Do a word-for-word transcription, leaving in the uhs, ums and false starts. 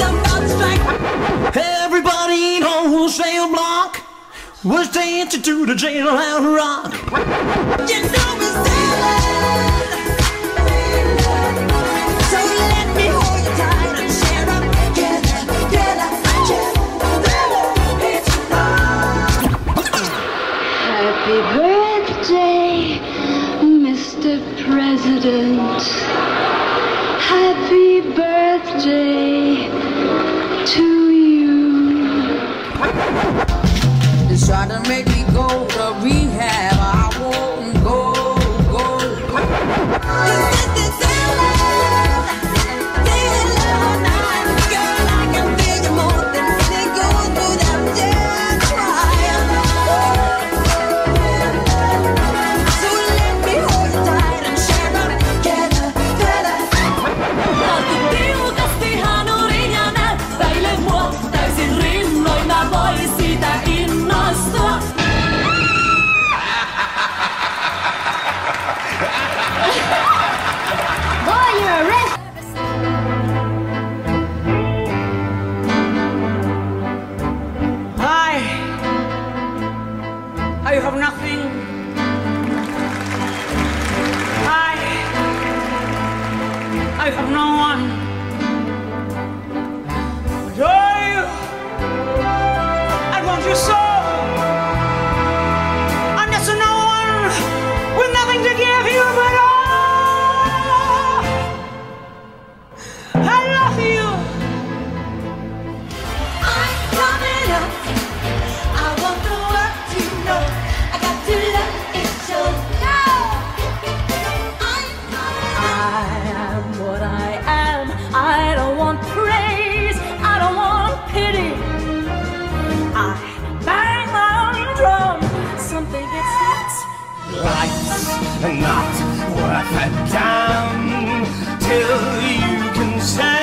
Everybody in Wholesale Block was dancing to the Jailhouse Rock. You know me, so let me hold you tight and share up together, together, together. It's Happy birthday, Mister President. Happy birthday to you. It's trying to make me go to rehab. I won't go, go, go. Girl, I can feel you more than really going through that damn trial. So let me hold you tight and share up together, together. I have nothing. I, I have no one. But I, I want you so. And there's no one with nothing to give you but all. I love you. I'm coming up. I want the world to know. I got to let it show. No! I am what I am. I don't want praise. I don't want pity. I bang my own drum. Something gets hit. Life's not worth a damn till you can say